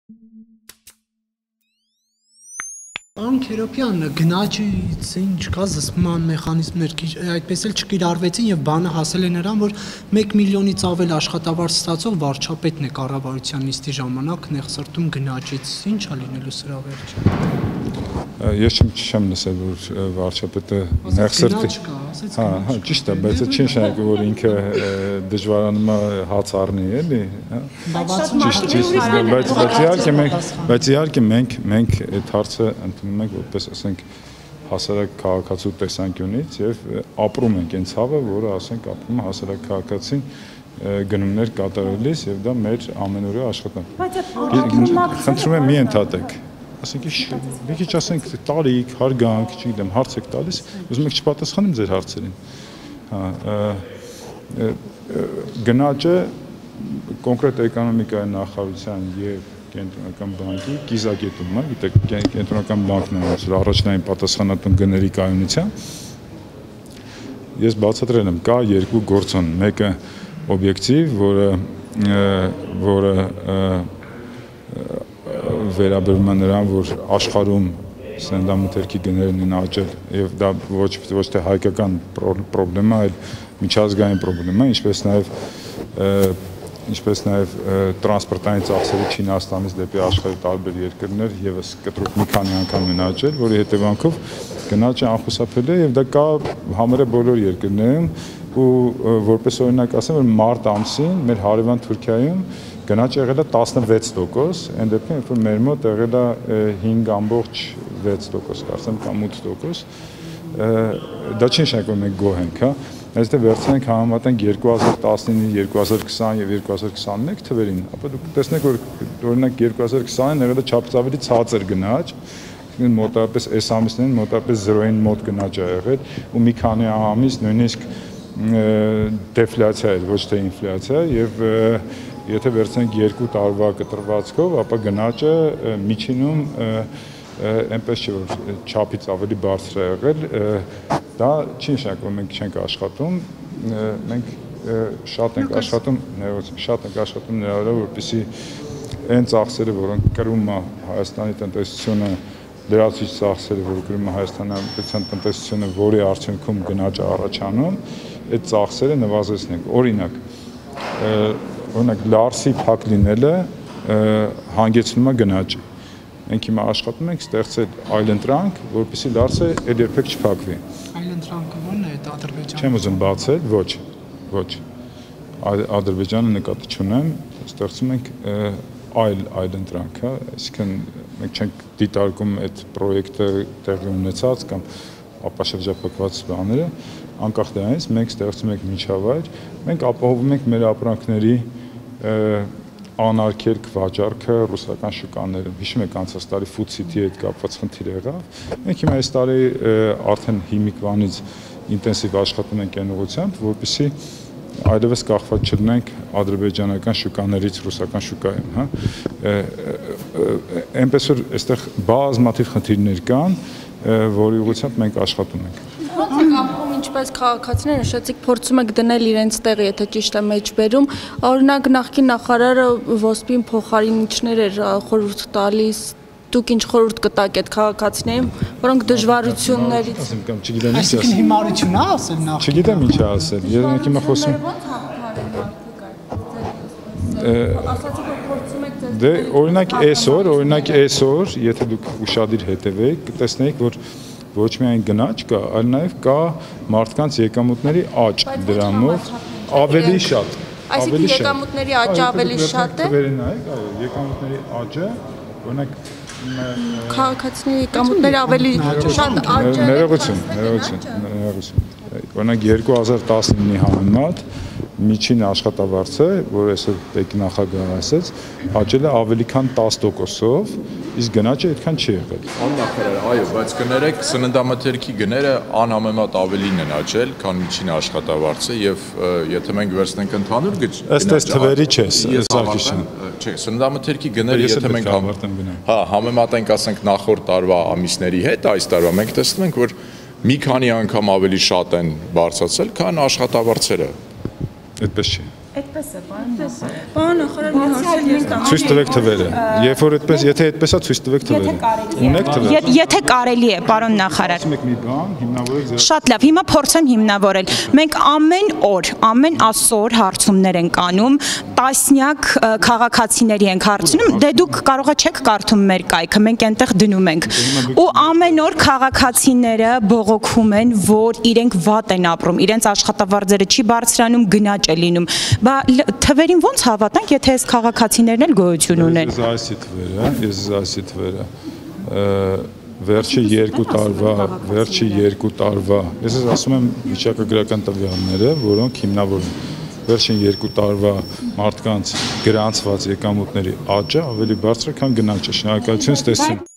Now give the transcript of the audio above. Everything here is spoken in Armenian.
Պարոն Քերոբյան, գնաճից ինչ կա զսպման մեխանիզմներ, այդպես էլ չկիրառվեցին եւ բանը հասել է նրան, որ 1 միլիոնից ավել աշխատավարձ ստացող վարչապետն է կառավարության նիստի ժամանակ նեղսրտում գնաճից, ինչ է լինելու սրա վերջը։ Ես չեմ լսել, որ վարչապետը նեղսրտի։ Հա, ճիշտ է, բայց չի նշանակում, որ ինքը դժվարանում է հաց առնի, էլի, հա։ Բայց իհարկե մենք այդ հարցը ընդունում ենք որպես, ասենք, հասարակ քաղաքացու տեսանկյունից եւ ապրում ենք այն ցավը, որը, ասենք, ապրում է հասարակ քաղաքացին գնումներ կատարելիս եւ դա մեր ամենօրյա աշխատանքն։ Խնդրում եմ մի ընդհատեք։ Ասենք, մի քիչ ասենք տարիք, հարգանք, չգիտեմ, հարց եք տալիս, ուզում եք չպատասխանեմ ձեր հարցերին։ Գնաճը կոնկրետ էկոնոմիկայի նախարարության եւ կենտրոնական բանկի կիզակետում է, գիտեք, կենտրոնական բանկն է ասել առաջնային պատասխանատուն գների կայունության։ Ես բացատրել եմ, կա երկու գործոն, մեկը օբյեկտիվ, որը վերաբերում է նրան, որ աշխարհում սննդամթերքի գներն են աճել եւ դա ոչ թե հայկական խնդրեմ է, այլ միջազգային խնդրեմ է, ինչպես նաեւ տրանսպորտային ծախսերը Չինաստանից դեպի աշխարհի տարբեր երկրներ եւս կտրուկ մի քանի անգամ են աճել, որի հետևանքով գնաճը անխուսափելի է եւ դա կա համարյա բոլոր երկրներում ու որպես օրինակ ասեմ, որ մարտ ամսին մեր հարևան Թուրքիայում գնաճը եղել է 16%, այն դեպքում, որ մեր մոտ եղել է 5.6%, կարծեմ կամ 8%, դա չի նշանակում մենք գոհ ենք, հա, այստեղ վերցնենք համեմատենք 2019, 2020 եւ 2021 թվերին, ապա դուք տեսնեք, որ օրինակ 2020-ին եղել է չափից ավելի ցածր գնաճ, մոտավորապես այս ամիսներին մոտավորապես 0-ին մոտ գնաճ է եղել ու մի քանի ամիս նույնիսկ դեֆլյացիա էր, ոչ թե ինֆլյացիա եւ եթե վերցնենք 2 տարվա կտրվածքով, ապա գնաճը միջինում այնպես չէ, որ չափից ավելի բարձր է եղել, դա չի նշանակում, մենք չենք աշխատում, մենք շատ ենք աշխատում նրա վրա, որպեսզի այն ծախսերը, որոնք կրում է Հայաստանի տնտեսությունը, լրացուցիչ ծախսերը, որ կրում է Հայաստանի տնտեսությունը, որի արդյունքում գնաճ է առաջանում, այդ ծախսերը նվազեցնենք։ Օրինակ լարսի փակ լինելը հանգեցնում է գնաճի։ Մենք հիմա աշխատում ենք ստեղծել այլընտրանք, որպեսզի լարսը այլ երբեք չփակվի։ Այլընտրանքը ո՞րն է, դա Ադրբեջանը։ Չեմ ուզում բացել, ոչ։ Ադրբեջանը նկատի չունեմ, ստեղծում ենք այլընտրանք, հա, այսինքն մենք չենք դիտարկում այդ պրոյեկտը տեղի ունեցած կամ ապաշրջապակված բաները, անկախ դրանից մենք ստեղծում ենք միջավայր, մենք ապահովում ենք մեր ապրանքների անարգելք վաճառքը ռուսական շուկաներում։ Հիշում եք անցած տարի Food City-ի հետ կապված խնդիր եղավ։ Մենք հիմա այս տարի արդեն հիմիկվանից ինտենսիվ աշխատում ենք այն ուղղությամբ, որպեսզի այլևս կախված չլինենք ադրբեջանական շուկաներից ռուսական շուկայում, հա։ Այնպես որ այստեղ բազմաթիվ խնդիրներ կան, որի ուղղությամբ մենք աշխատում ենք։ Ապրում ինչպես քաղաքացիները նշեցիք, փորձում եք դնել իրենց տեղը, եթե ճիշտ է մեջբերում, օրինակ նախկին նախարարը ոսպին փոխարինիչներ էր խորհուրդ տալիս, դուք ինչ խորհուրդ կտաք այդ քաղաքացիներին, որոնք դժվարություններից Այսինքն հիմարություն է ասել նախ։ Չգիտեմ ինչ է ասել, ես հիմա խոսում ասացիք, որ փորձում եք ձեզ Դե օրինակ այսօր, եթե դուք ուշադիր հետևեք, կտեսնեիք, որ ոչ միայն գնաճ կա, այլ նաև կա մարդկանց եկամուտների աճ դրանով ավելի շատ։ Այսինքն եկամուտների աճը ավելի շատ է։ Նայեք, այո, եկամուտների աճը, օրինակ քաղաքացիների եկամուտները ավելի շատ աճ է։ Ներողություն։ Օրինակ 2019-ի համեմատ միջին աշխատավարձը, որ այսօր պետնախագահը ասեց, աճել է ավելի քան 10%-ով, իսկ գնաճը այդքան չի եղել։ Նախարար, այո, բայց կներեք, սննդամթերքի գները անհամեմատ ավելին են աճել, քան միջին աշխատավարձը եւ եթե մենք վերցնենք ընդհանուր գնաճ, ըստ այս թվերի չէ, Սարգսյան։ Չէ, սննդամթերքի գները եթե մենք համեմատենք, ասենք նախորդ տարվա ամիսների հետ, այս տարվա մենք տեսնում ենք, որ մի քանի անգամ ավելի շատ են բարձրացել, քան աշխատավարձերը։ Այդպես չի։ Այդպես է, բան։ Պարոն նախարար, մի հարցեր ես տամ։ Ցույց տվեք թվերը։ Երբ որ այդպես, եթե այդպես է, ցույց տվեք թվերը։ Ունեք թվեր։ Եթե կարելի է, պարոն նախարար։ Ասում եք մի բան, հիմնավորեք ձեր։ Շատ լավ, հիմա փորձեմ հիմնավորել։ Մենք ամեն օր, ամեն ասոր հարցումներ ենք անում, տասնյակ քաղաքացիների ենք հարցնում, դե դուք կարողա չեք կարդում մեր կայքը, մենք այնտեղ դնում ենք։ Ու ամեն օր քաղաքացիները բողոքում են, որ իրենք վատ են ապրում, իրենց աշխատավարձերը չի բարձրանում, գնաճ է լինում։ Բա թվերին ո՞նց հավատանք, եթե այս քաղաքացիներն էլ գոյություն ունեն։ Ես ասի թվերը, վերջի 2 տարվա, ես ասում եմ վիճակագրական տվյալները, որոնք հիմնավորում վերջին 2 տարվա մարդկանց գրանցված եկամուտների աճը ավելի բարձր է, քան գնաճը։ Շնորհակալություն, ստեսին։